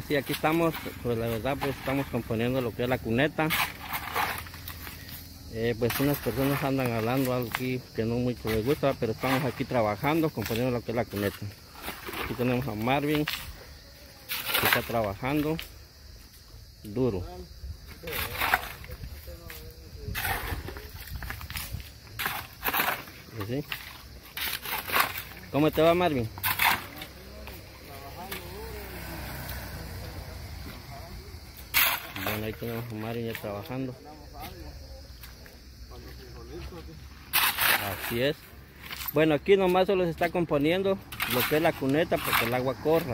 Sí, aquí estamos, pues la verdad pues estamos componiendo lo que es la cuneta. Pues unas personas andan hablando algo aquí que no mucho les gusta, pero estamos aquí trabajando, componiendo lo que es la cuneta. Aquí tenemos a Marvin, que está trabajando duro. ¿Sí? ¿Cómo te va, Marvin? Bueno, ahí tenemos a Marvin ya trabajando. Así es. Bueno, aquí nomás solo se está componiendo lo que es la cuneta porque el agua corra.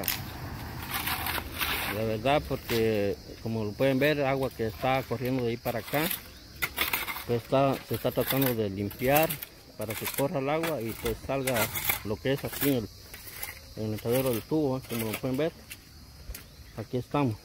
La verdad, porque como lo pueden ver, agua que está corriendo de ahí para acá, pues se está tratando de limpiar para que corra el agua y pues salga lo que es aquí en el entradero del tubo, como lo pueden ver. Aquí estamos.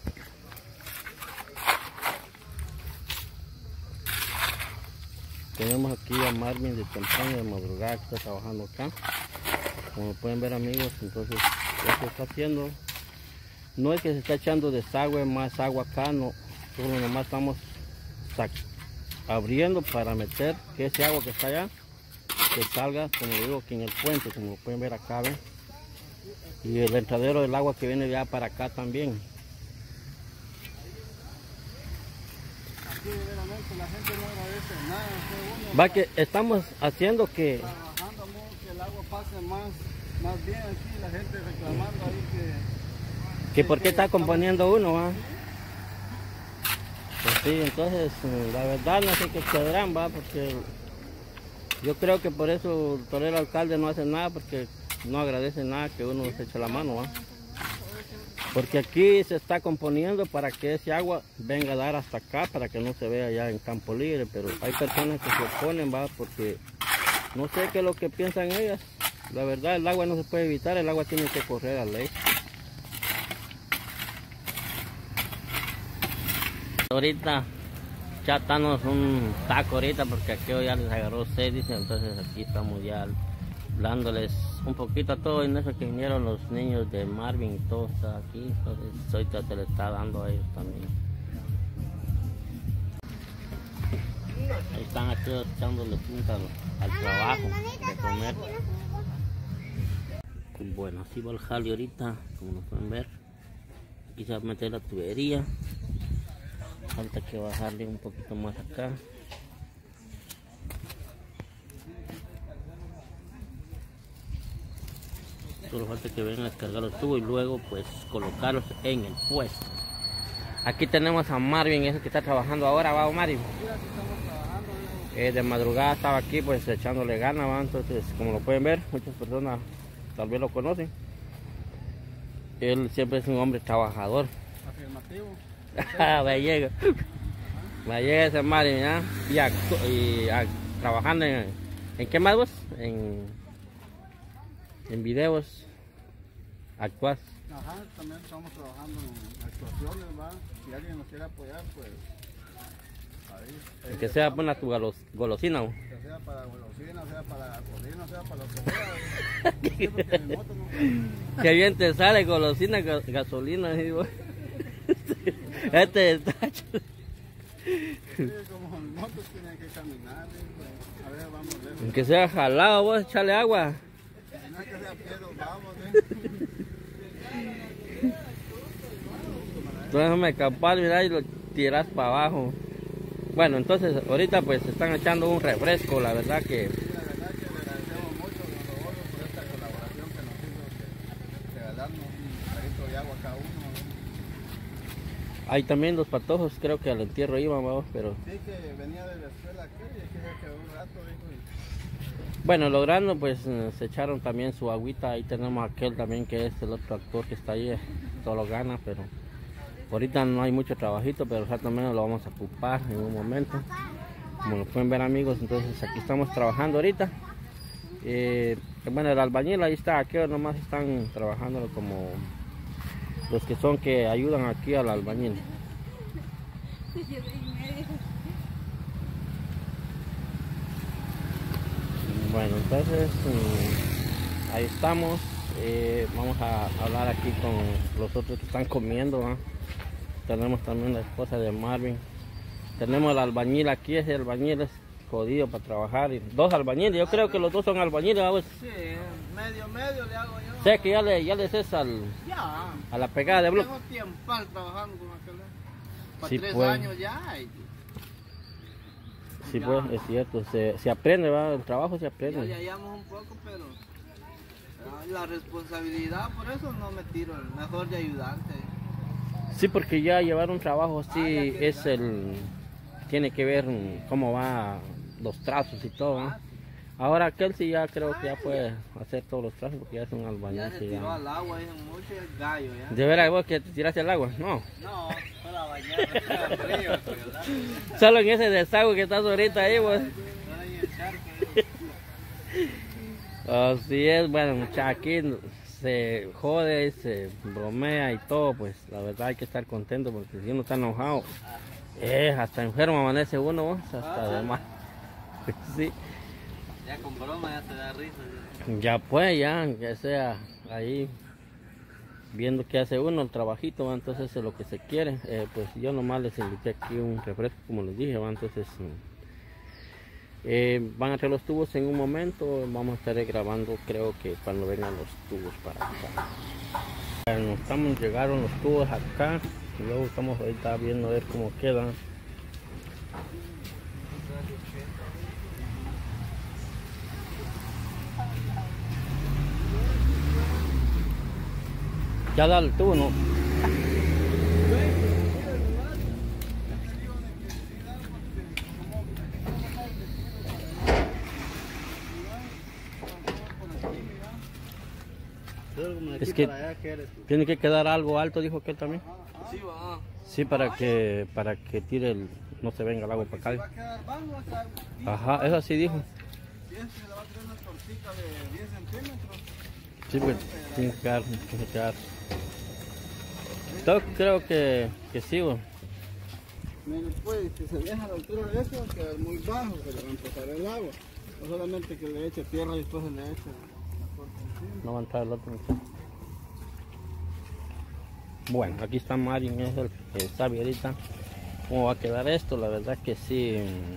Tenemos aquí a Marvin de temprano de madrugada que está trabajando acá. Como pueden ver, amigos, entonces lo que está haciendo no es que se está echando desagüe, más agua acá, no, solo nomás estamos abriendo para meter que ese agua que está allá que salga, como digo, aquí en el puente, como lo pueden ver acá, ¿ven? Y el entradero del agua que viene ya para acá también. Aquí verdaderamente la gente no agradece nada, Va que estamos haciendo que trabajando que el agua pase más bien aquí, la gente reclamando ahí que por qué está componiendo uno, ¿va? Pues sí, entonces la verdad no sé qué quedarán, va, porque yo creo que por eso el torero alcalde no hace nada, porque no agradece nada que uno se eche la mano, ¿va? Porque aquí se está componiendo para que ese agua venga a dar hasta acá, para que no se vea ya en campo libre, pero hay personas que se oponen, va, porque no sé qué es lo que piensan ellas. La verdad, el agua no se puede evitar, el agua tiene que correr a ley. Ahorita chatanos un taco ahorita porque aquí ya les agarró sed, dicen, entonces aquí estamos ya dándoles un poquito a todo. En eso que vinieron los niños de Marvin y todo está aquí, entonces ahorita se le está dando a ellos también. Ahí están aquí echándole punta al trabajo de comer. Bueno, así va el jale ahorita, como lo pueden ver. Aquí se va a meter la tubería. Falta que bajarle un poquito más acá. Solo falta que vengan a descargar los tubos y luego pues colocarlos en el puesto. Aquí tenemos a Marvin, ese que está trabajando ahora, ¿va, Marvin? De madrugada estaba aquí pues echándole ganas, ¿va? Entonces como lo pueden ver, muchas personas tal vez lo conocen. Él siempre es un hombre trabajador. afirmativo. Me llega ese Marvin, ¿ya? Y trabajando en qué más vos? En videos actuás. Ajá, también estamos trabajando en actuaciones, ¿va? Si alguien nos quiere apoyar, pues ahí. Que sea buena tu golosina. Que sea para golosina, sea para la cocina, sea para lo que sea. Que bien te sale golosina, gasolina. Digo. Este está Sí, como mis motos tienen que caminar, pues, a ver, vamos a ver. Que sea jalado, vos echarle agua. No es que sea pedo, vamos, Déjame escapar, mira, y lo tiras para abajo. Bueno, entonces ahorita pues están echando un refresco, la verdad que... Sí, la verdad que le agradecemos mucho a don Rodolfo por esta colaboración que nos hizo de regalarnos un carrito de agua a cada uno. Hay también los patojos, creo que al entierro iban, vamos, pero... Sí, que venía de la escuela aquí y aquí se quedó un rato, dijo. Bueno, logrando pues se echaron también su agüita. Ahí tenemos aquel también que es el otro actor que está ahí, solo gana, pero ahorita no hay mucho trabajito, pero también lo vamos a ocupar en un momento, como lo pueden ver, amigos. Entonces aquí estamos trabajando ahorita. Bueno, el albañil ahí está, aquí nomás están trabajando como los que son que ayudan aquí al albañil. Bueno, entonces ahí estamos. Vamos a hablar aquí con los otros que están comiendo, ¿eh? Tenemos también la esposa de Marvin. Tenemos el albañil aquí, ese albañil es jodido para trabajar. Y dos albañiles, yo creo que los dos son albañiles, ¿sabes? Sí, medio le hago yo. Sé que ya le haces Ya. a la pegada de bloque. Tengo tiempo trabajando con aquel. Para Sí, 3 pues. años ya. Sí, Ya. pues, es cierto, se aprende, ¿va? El trabajo se Ya aprende. hallamos un poco, pero la responsabilidad, por eso no me tiro, mejor de ayudante. Sí, porque ya llevar un trabajo así ya es tiene que ver cómo va los trazos y todo, ¿no? Ahora aquel sí ya creo que ya puede hacer todos los trazos porque ya es un albañil. Ya se sí, tiró ya. al agua, dicen mucho, y el gallo ya. ¿De veras vos que te tiraste al agua? No. No, para bañar, para frío, ¿verdad? Solo en ese desagüe que estás ahorita ahí, pues. Ahora en el charco, Así es, bueno, muchachos, aquí se jode, se bromea y todo, pues la verdad hay que estar contento porque si uno está enojado, hasta enfermo amanece uno, vos, hasta de más. Sí, ya con broma ya te da risa. ya pues, ya sea ahí viendo qué hace uno, el trabajito, ¿va? Entonces eso es lo que se quiere. Pues yo nomás les invité aquí un refresco, como les dije, ¿va? Entonces van a traer los tubos en un momento, vamos a estar grabando creo que cuando vengan los tubos para acá. Llegaron los tubos acá, y luego estamos ahorita viendo a ver cómo quedan. Ya da el tubo, ¿no? Es que tiene que quedar algo alto, dijo que él también. Sí, va. Sí, para que tire no se venga el agua para Va a acá. quedar bajo, va a quedar. Ajá, eso sí dijo. Y este le va a tener una tortita de 10 centímetros. Sí, pues tiene que quedar. Yo creo que sí, güey. Mire, pues, si se deja a la altura de esto, va a quedar muy bajo, se le va a empezar el agua. No solamente que le eche tierra y después se le eche la corta encima. No va a entrar el otro. Bueno, aquí está Marin, es el que sabe ahorita cómo va a quedar esto. La verdad que sí.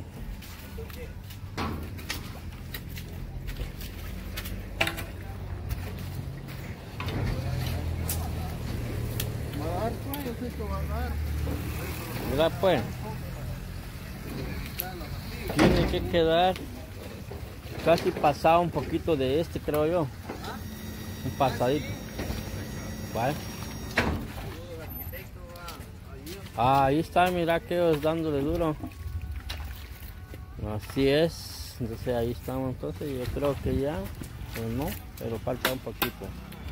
Va a dar, pues, yo sé que va a dar. ¿Verdad pues? Tiene que quedar casi pasado un poquito de este, creo yo. Un pasadito. ¿Vale? Ahí está, mira que ellos dándole duro. Así es. Entonces ahí estamos, entonces yo creo que ya, o no, pero falta un poquito.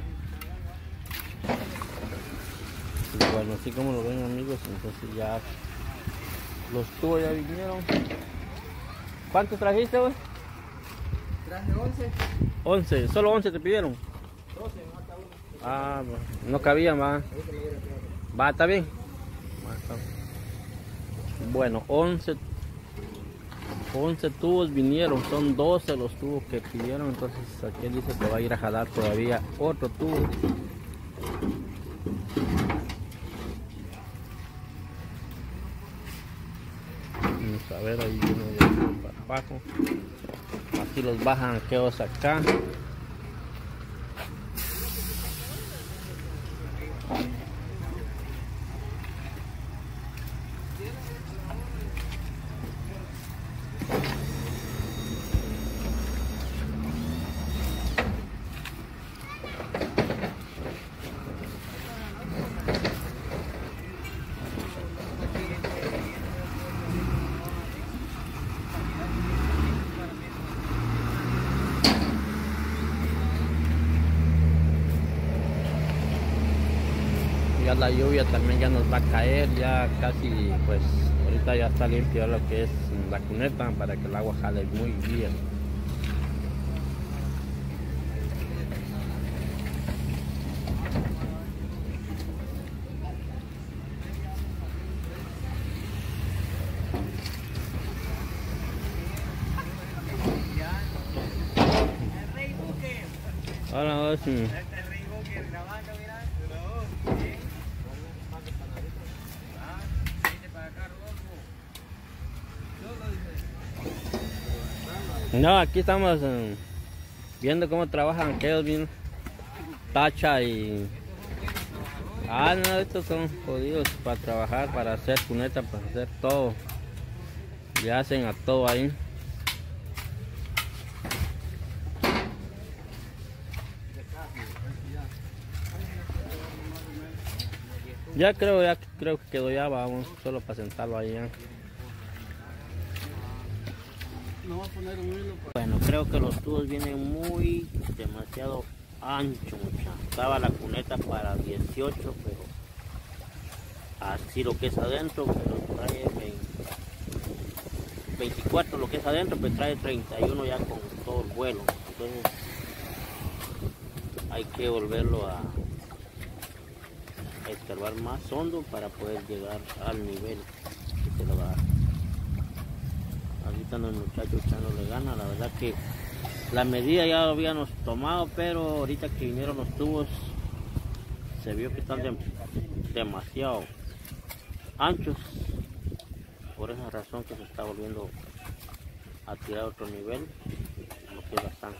Y bueno, así como lo ven amigos, entonces ya los tubos ya vinieron. ¿Cuántos trajiste, güey? Traje 11. 11, solo 11 te pidieron. 12, mata uno. Ah, no cabía más. Va, está bien. Bueno, 11 tubos vinieron, son 12 los tubos que pidieron, entonces aquí dice que va a ir a jalar todavía otro tubo. Vamos a ver, ahí viene para abajo. Así los bajan aquellos acá. Ya la lluvia también ya nos va a caer, ya casi pues ahorita ya está limpio lo que es la cuneta para que el agua jale muy bien. Ahora vamos. No, aquí estamos viendo cómo trabajan aquellos bien tacha y... Ah, no, estos son jodidos para trabajar, para hacer cuneta, para hacer todo. Y hacen a todo ahí. Ya creo que quedó ya, vamos, solo para sentarlo ahí ya. Bueno, creo que los tubos vienen demasiado ancho, mucha. Estaba la cuneta para 18, pero así lo que es adentro, pero trae 24 lo que es adentro, pero trae 31 ya con todo el vuelo. Entonces hay que volverlo a escarbar más hondo para poder llegar al nivel que se lo va a dar. Ahorita los muchachos echándole ganas, la verdad que la medida ya lo habíamos tomado, pero ahorita que vinieron los tubos se vio que están demasiado anchos, por esa razón que se está volviendo a tirar a otro nivel, lo que es la zanja.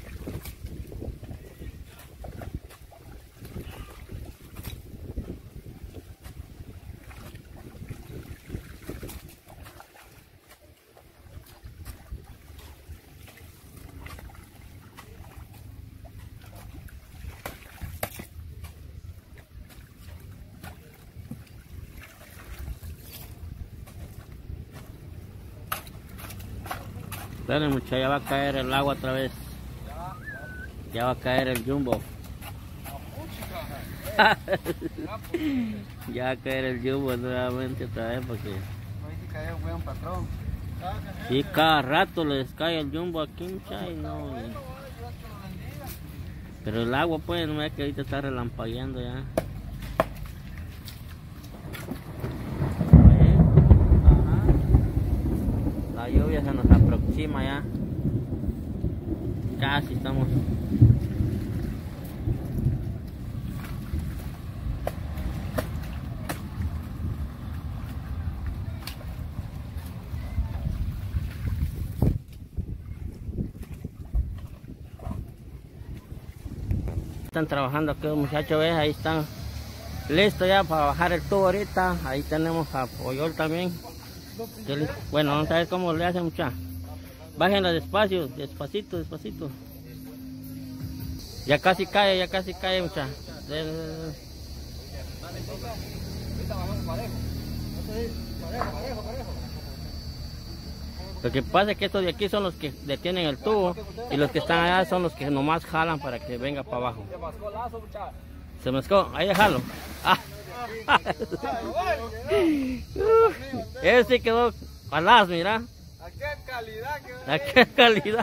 Dale, muchacha, ya va a caer el agua otra vez. Ya va a caer el jumbo. Ya va a caer el jumbo nuevamente otra vez porque... Sí, cada rato les cae el jumbo aquí, muchacha, y no... Pero el agua pues, no es que ahorita está relampagueando ya. La lluvia se nos aproxima ya. Casi estamos. Están trabajando aquí los muchachos, ¿ves? Ahí están listos ya para bajar el tubo ahorita. Ahí tenemos a Poyol también. Bueno, vamos a ver cómo le hacen, muchachos. Bájenla despacio, despacito, despacito. Ya casi cae, muchachos. Lo que pasa es que estos de aquí son los que detienen el tubo y los que están allá son los que nomás jalan para que venga para abajo. Se mascó, ahí déjalo. Ah. Ese sí quedó palaz, mira. ¿A qué calidad quedó? ¿A qué calidad?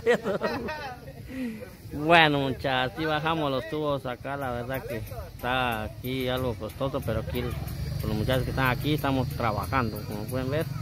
Bueno, muchachos, así bajamos los tubos acá. La verdad que está aquí algo costoso, pero aquí los muchachos que están aquí estamos trabajando, como pueden ver.